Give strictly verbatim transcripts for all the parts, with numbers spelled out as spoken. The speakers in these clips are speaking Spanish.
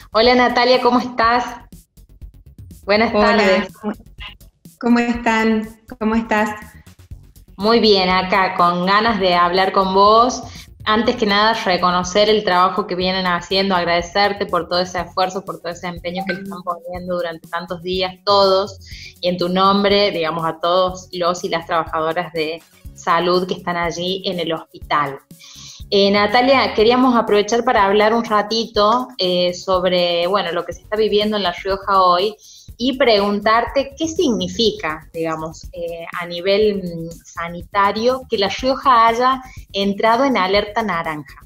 Hola Natalia, ¿cómo estás? Buenas Hola, tardes. ¿cómo cómo están? ¿Cómo estás? Muy bien, acá con ganas de hablar con vos. Antes que nada, reconocer el trabajo que vienen haciendo, agradecerte por todo ese esfuerzo, por todo ese empeño que le están poniendo durante tantos días todos, y en tu nombre, digamos, a todos los y las trabajadoras de salud que están allí en el hospital. Eh, Natalia, queríamos aprovechar para hablar un ratito eh, sobre, bueno, lo que se está viviendo en La Rioja hoy y preguntarte qué significa, digamos, eh, a nivel mm, sanitario que La Rioja haya entrado en alerta naranja.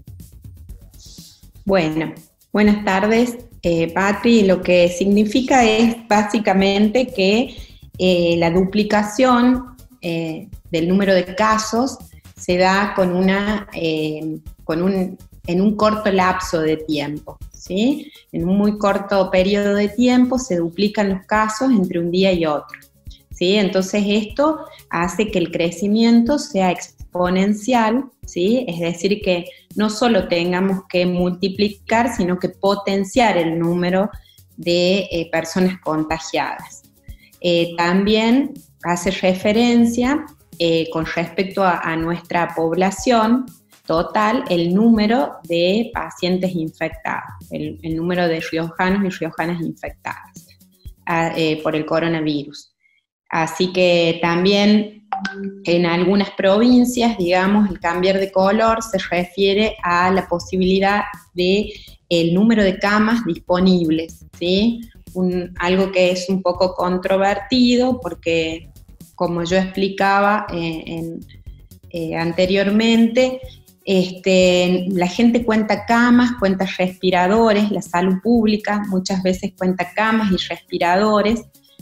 Bueno, buenas tardes, eh, Patri. Lo que significa es básicamente que eh, la duplicación eh, del número de casos se da con una, eh, con un, en un corto lapso de tiempo, ¿sí? En un muy corto periodo de tiempo se duplican los casos entre un día y otro, ¿sí? Entonces esto hace que el crecimiento sea exponencial, ¿sí? Es decir, que no solo tengamos que multiplicar, sino que potenciar el número de eh, personas contagiadas. Eh, también hace referencia eh, con respecto a, a nuestra población total, el número de pacientes infectados, el, el número de riojanos y riojanas infectadas a, eh, por el coronavirus. Así que también en algunas provincias, digamos, el cambiar de color se refiere a la posibilidad de el número de camas disponibles, ¿sí? Un, algo que es un poco controvertido porque, como yo explicaba eh, en, eh, anteriormente, este, la gente cuenta camas, cuenta respiradores, la salud pública muchas veces cuenta camas y respiradores.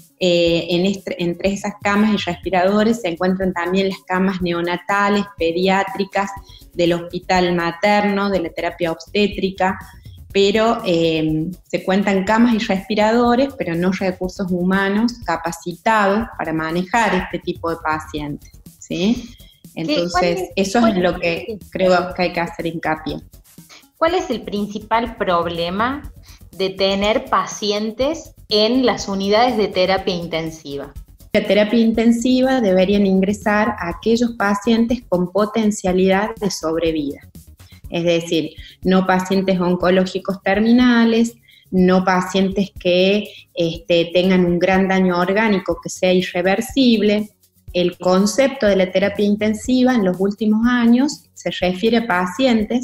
Eh, en este, entre esas camas y respiradores se encuentran también las camas neonatales, pediátricas, del hospital materno, de la terapia obstétrica, pero eh, se cuentan camas y respiradores, pero no recursos humanos capacitados para manejar este tipo de pacientes, ¿sí? Entonces, ¿Cuál, eso es cuál, lo que creo que hay que hacer hincapié. ¿Cuál es el principal problema de tener pacientes en las unidades de terapia intensiva? La terapia intensiva deberían ingresar a aquellos pacientes con potencialidad de sobrevida. Es decir, no pacientes oncológicos terminales, no pacientes que este, tengan un gran daño orgánico que sea irreversible. El concepto de la terapia intensiva en los últimos años se refiere a pacientes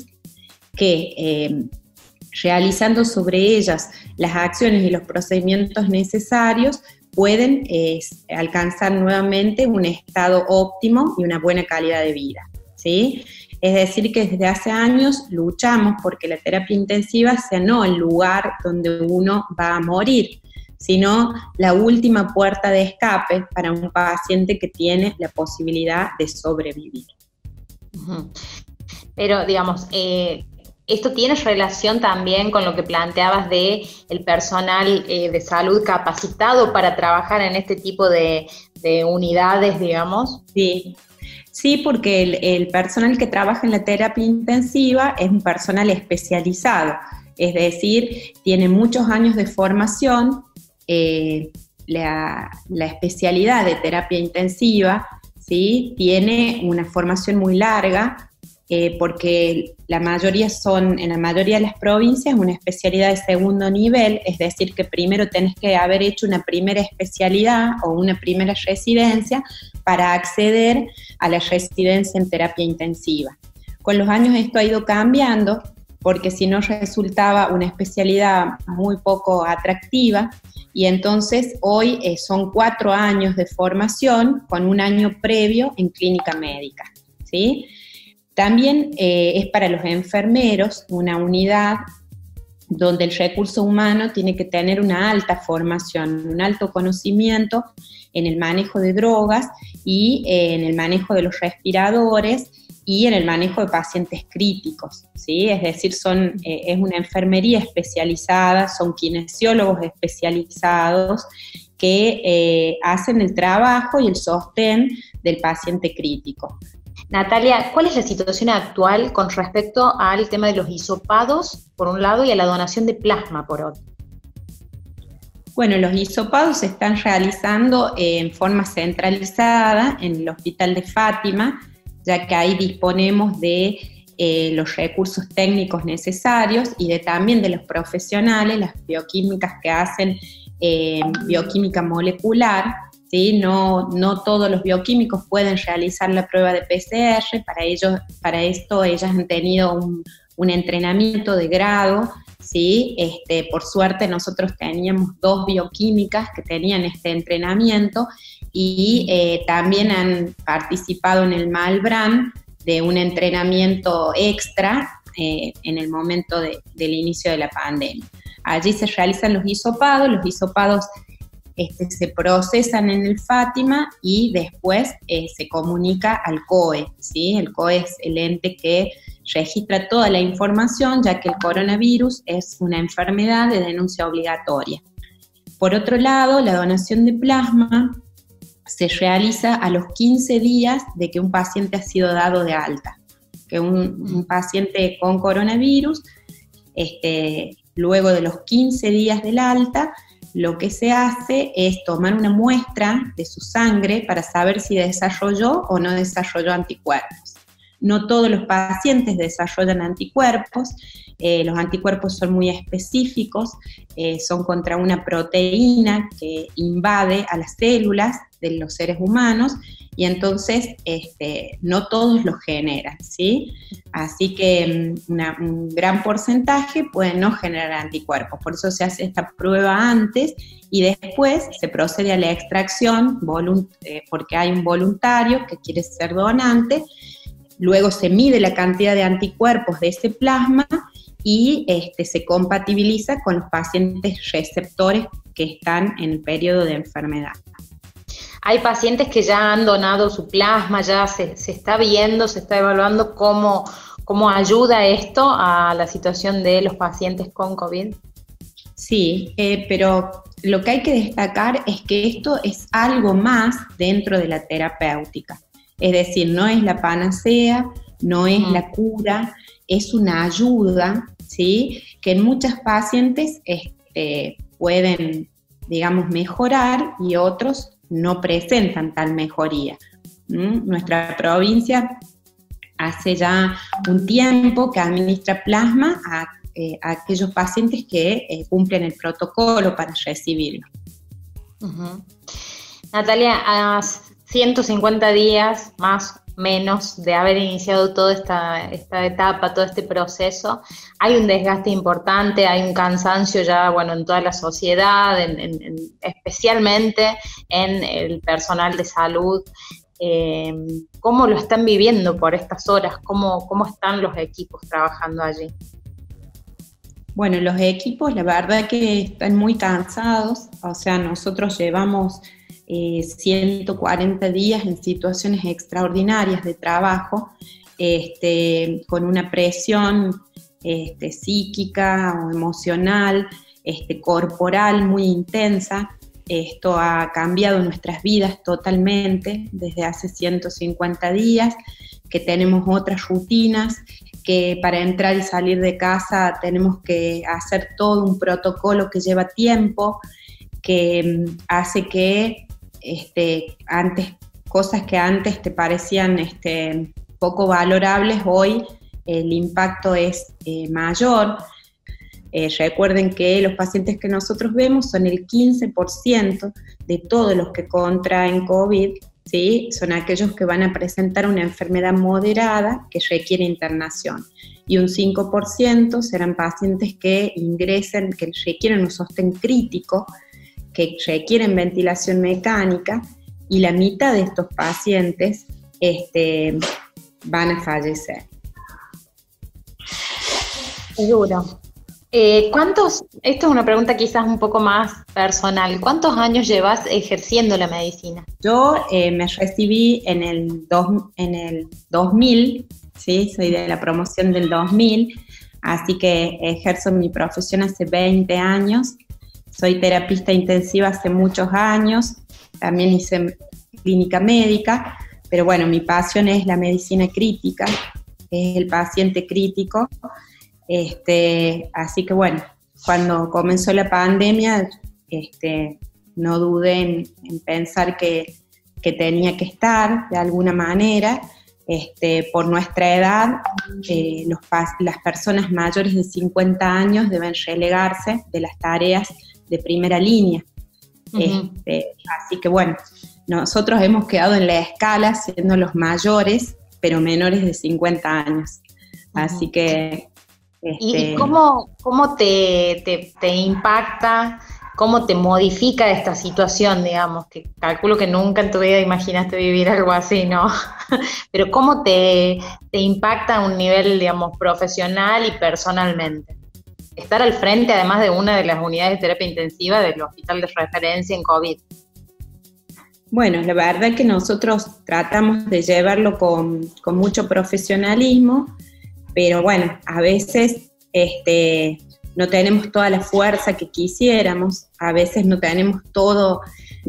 que eh, realizando sobre ellas las acciones y los procedimientos necesarios pueden eh, alcanzar nuevamente un estado óptimo y una buena calidad de vida, ¿sí? Es decir, que desde hace años luchamos porque la terapia intensiva sea no el lugar donde uno va a morir, sino la última puerta de escape para un paciente que tiene la posibilidad de sobrevivir. Uh-huh. Pero, digamos, eh, ¿esto tiene relación también con lo que planteabas de el personal eh, de salud capacitado para trabajar en este tipo de, de unidades, digamos? Sí. Sí, porque el, el personal que trabaja en la terapia intensiva es un personal especializado, es decir, tiene muchos años de formación. Eh, la, la especialidad de terapia intensiva, ¿sí? Tiene una formación muy larga, eh, porque la mayoría son, en la mayoría de las provincias, una especialidad de segundo nivel, es decir, que primero tenés que haber hecho una primera especialidad o una primera residencia para acceder a la residencia en terapia intensiva. Con los años esto ha ido cambiando, porque si no resultaba una especialidad muy poco atractiva, y entonces hoy eh, son cuatro años de formación con un año previo en clínica médica, ¿sí? También eh, es para los enfermeros una unidad donde el recurso humano tiene que tener una alta formación, un alto conocimiento en el manejo de drogas y eh, en el manejo de los respiradores y en el manejo de pacientes críticos, ¿sí? Es decir, son, eh, es una enfermería especializada, son kinesiólogos especializados que eh, hacen el trabajo y el sostén del paciente crítico. Natalia, ¿cuál es la situación actual con respecto al tema de los hisopados, por un lado, y a la donación de plasma, por otro? Bueno, los hisopados se están realizando en forma centralizada en el Hospital de Fátima, ya que ahí disponemos de eh, los recursos técnicos necesarios y de también de los profesionales, las bioquímicas que hacen eh, bioquímica molecular. ¿Sí? No, no todos los bioquímicos pueden realizar la prueba de P C R, para, ellos, para esto ellas han tenido un, un entrenamiento de grado, ¿sí? Este, por suerte nosotros teníamos dos bioquímicas que tenían este entrenamiento y eh, también han participado en el Malbrán de un entrenamiento extra eh, en el momento de, del inicio de la pandemia. Allí se realizan los hisopados, los hisopados Este, se procesan en el Fátima y después eh, se comunica al C O E, ¿sí? El C O E es el ente que registra toda la información, ya que el coronavirus es una enfermedad de denuncia obligatoria. Por otro lado, la donación de plasma se realiza a los quince días de que un paciente ha sido dado de alta, que un, un paciente con coronavirus, este, luego de los quince días del alta, lo que se hace es tomar una muestra de su sangre para saber si desarrolló o no desarrolló anticuerpos. No todos los pacientes desarrollan anticuerpos, eh, los anticuerpos son muy específicos, eh, son contra una proteína que invade a las células de los seres humanos y entonces este, no todos los generan, ¿sí? Así que una, un gran porcentaje puede no generar anticuerpos, por eso se hace esta prueba antes y después se procede a la extracción volunt- eh, porque hay un voluntario que quiere ser donante. Luego se mide la cantidad de anticuerpos de ese plasma y este, se compatibiliza con los pacientes receptores que están en el periodo de enfermedad. Hay pacientes que ya han donado su plasma, ya se, se está viendo, se está evaluando cómo, cómo ayuda esto a la situación de los pacientes con COVID. Sí, eh, pero lo que hay que destacar es que esto es algo más dentro de la terapéutica. Es decir, no es la panacea, no es mm. la cura, es una ayuda, ¿sí? Que en muchos pacientes este, pueden, digamos, mejorar y otros no presentan tal mejoría. ¿Mm? Nuestra provincia hace ya un tiempo que administra plasma a, eh, a aquellos pacientes que eh, cumplen el protocolo para recibirlo. Uh-huh. Natalia, a ciento cincuenta días más o menos de haber iniciado toda esta, esta etapa, todo este proceso, hay un desgaste importante, hay un cansancio ya, bueno, en toda la sociedad, en, en, en, especialmente en el personal de salud. Eh, ¿Cómo lo están viviendo por estas horas? ¿Cómo, cómo están los equipos trabajando allí? Bueno, los equipos, la verdad que están muy cansados, o sea, nosotros llevamos Eh, ciento cuarenta días en situaciones extraordinarias de trabajo, este, con una presión este, psíquica o emocional, este, corporal muy intensa. Esto ha cambiado nuestras vidas totalmente desde hace ciento cincuenta días, que tenemos otras rutinas, que para entrar y salir de casa tenemos que hacer todo un protocolo que lleva tiempo, que um, hace que Este, antes, cosas que antes te parecían este, poco valorables, hoy el impacto es eh, mayor. Eh, recuerden que los pacientes que nosotros vemos son el quince por ciento de todos los que contraen COVID, ¿sí? Son aquellos que van a presentar una enfermedad moderada que requiere internación. Y un cinco por ciento serán pacientes que ingresen, que requieren un sostén crítico, que requieren ventilación mecánica, y la mitad de estos pacientes este, van a fallecer. Seguro. Eh, ¿cuántos, esto es una pregunta quizás un poco más personal, ¿cuántos años llevas ejerciendo la medicina? Yo eh, me recibí en el, dos, en el dos mil, ¿sí? Soy de la promoción del dos mil, así que ejerzo mi profesión hace veinte años. Soy terapista intensiva hace muchos años, también hice clínica médica, pero bueno, mi pasión es la medicina crítica, es el paciente crítico, este, así que bueno, cuando comenzó la pandemia, este, no dudé en, en pensar que, que tenía que estar de alguna manera. Este, por nuestra edad, eh, los, las personas mayores de cincuenta años deben relegarse de las tareas de primera línea. Uh-huh. Este, así que bueno, nosotros hemos quedado en la escala siendo los mayores, pero menores de cincuenta años. Uh-huh. Así que... Este, ¿Y cómo, cómo te, te, te impacta, cómo te modifica esta situación, digamos? Que calculo que nunca en tu vida imaginaste vivir algo así, ¿no? Pero ¿cómo te, te impacta a un nivel, digamos, profesional y personalmente? Estar al frente, además, de una de las unidades de terapia intensiva del hospital de referencia en COVID. Bueno, la verdad es que nosotros tratamos de llevarlo con, con mucho profesionalismo, pero bueno, a veces este, no tenemos toda la fuerza que quisiéramos, a veces no tenemos todo,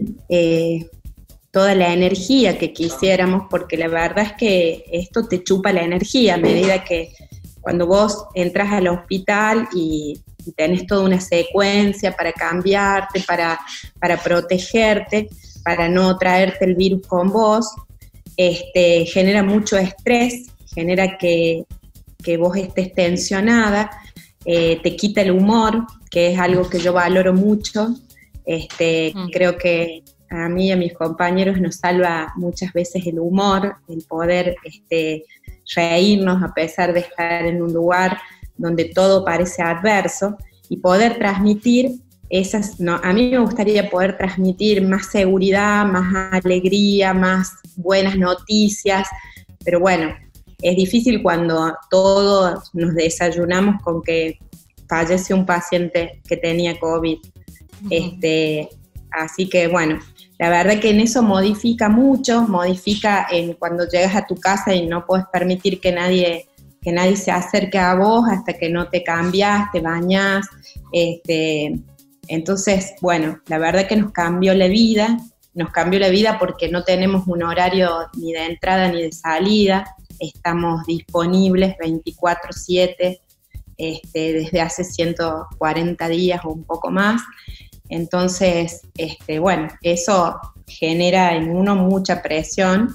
eh, toda la energía que quisiéramos, porque la verdad es que esto te chupa la energía a medida que cuando vos entras al hospital y, y tenés toda una secuencia para cambiarte, para, para protegerte, para no traerte el virus con vos, este, genera mucho estrés, genera que... que vos estés tensionada, eh, te quita el humor, que es algo que yo valoro mucho. Este, mm. Creo que a mí y a mis compañeros nos salva muchas veces el humor, el poder este, reírnos a pesar de estar en un lugar donde todo parece adverso, y poder transmitir esas, no, a mí me gustaría poder transmitir más seguridad, más alegría, más buenas noticias, pero bueno, es difícil cuando todos nos desayunamos con que fallece un paciente que tenía COVID. Uh-huh. Este, así que bueno, la verdad que en eso modifica mucho, modifica en cuando llegas a tu casa y no puedes permitir que nadie, que nadie se acerque a vos hasta que no te cambias, te bañas. Este, entonces, bueno, la verdad que nos cambió la vida, nos cambió la vida porque no tenemos un horario ni de entrada ni de salida. Estamos disponibles veinticuatro siete este, desde hace ciento cuarenta días o un poco más. Entonces, este, bueno, eso genera en uno mucha presión.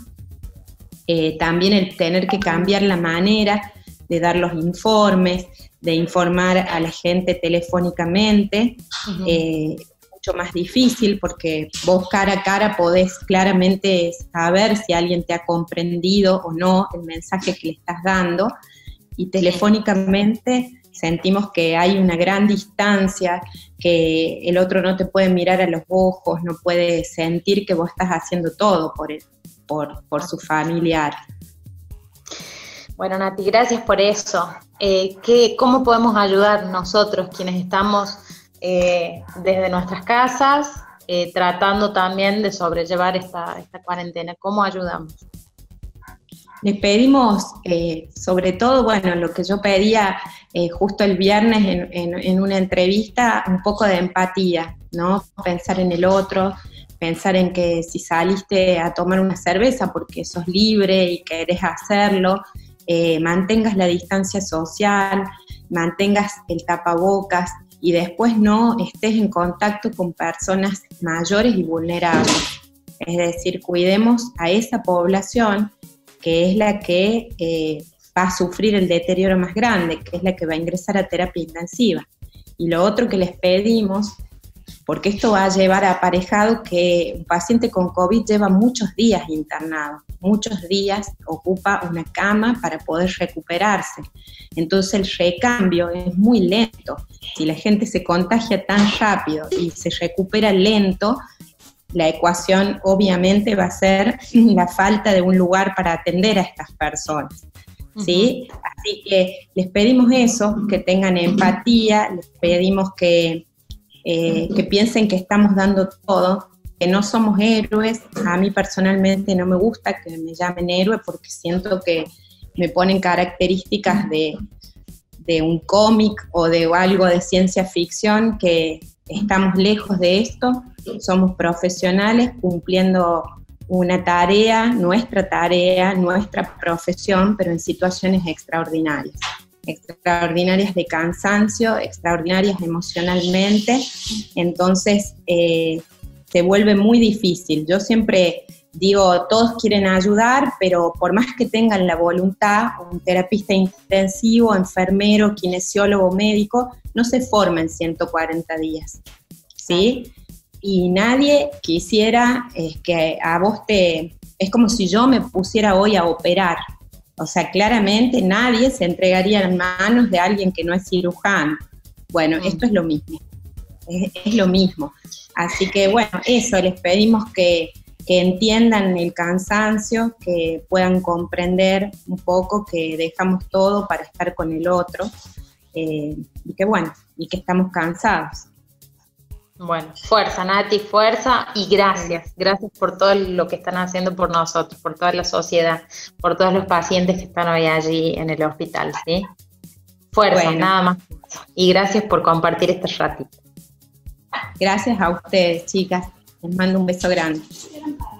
Eh, también el tener que cambiar la manera de dar los informes, de informar a la gente telefónicamente, uh-huh. eh, mucho más difícil porque vos cara a cara podés claramente saber si alguien te ha comprendido o no el mensaje que le estás dando, y telefónicamente sentimos que hay una gran distancia, que el otro no te puede mirar a los ojos, no puede sentir que vos estás haciendo todo por, él, por, por su familiar. Bueno, Nati, gracias por eso. Eh, ¿qué, ¿Cómo podemos ayudar nosotros, quienes estamos eh, desde nuestras casas, eh, tratando también de sobrellevar esta, esta cuarentena? ¿Cómo ayudamos? Les pedimos, eh, sobre todo, bueno, lo que yo pedía eh, justo el viernes en, en, en una entrevista, un poco de empatía, ¿no? Pensar en el otro, pensar en que si saliste a tomar una cerveza porque sos libre y querés hacerlo, eh, mantengas la distancia social, mantengas el tapabocas y después no estés en contacto con personas mayores y vulnerables. Es decir, cuidemos a esa población que es la que eh, va a sufrir el deterioro más grande, que es la que va a ingresar a terapia intensiva. Y lo otro que les pedimos, porque esto va a llevar aparejado que un paciente con COVID lleva muchos días internado, muchos días ocupa una cama para poder recuperarse. Entonces el recambio es muy lento. Si la gente se contagia tan rápido y se recupera lento, la ecuación obviamente va a ser la falta de un lugar para atender a estas personas, ¿sí? Uh-huh. Así que les pedimos eso, que tengan empatía, les pedimos que, eh, que piensen que estamos dando todo, que no somos héroes. A mí personalmente no me gusta que me llamen héroe porque siento que me ponen características de, de un cómic o de algo de ciencia ficción, que estamos lejos de esto. Somos profesionales cumpliendo una tarea, nuestra tarea, nuestra profesión, pero en situaciones extraordinarias. extraordinarias de cansancio, extraordinarias emocionalmente, entonces eh, se vuelve muy difícil. Yo siempre digo, todos quieren ayudar, pero por más que tengan la voluntad, un terapista intensivo, enfermero, kinesiólogo, médico, no se forma en ciento cuarenta días, ¿sí? Y nadie quisiera eh, que a vos te... Es como si yo me pusiera hoy a operar. O sea, claramente nadie se entregaría en manos de alguien que no es cirujano. Bueno, mm. esto es lo mismo, es, es lo mismo. Así que bueno, eso, les pedimos que, que entiendan el cansancio, que puedan comprender un poco que dejamos todo para estar con el otro, eh, y que bueno, y que estamos cansados. Bueno, fuerza, Nati, fuerza y gracias. Gracias por todo lo que están haciendo por nosotros, por toda la sociedad, por todos los pacientes que están hoy allí en el hospital, ¿sí? Fuerza, bueno. Nada más. Y gracias por compartir este ratito. Gracias a ustedes, chicas. Les mando un beso grande.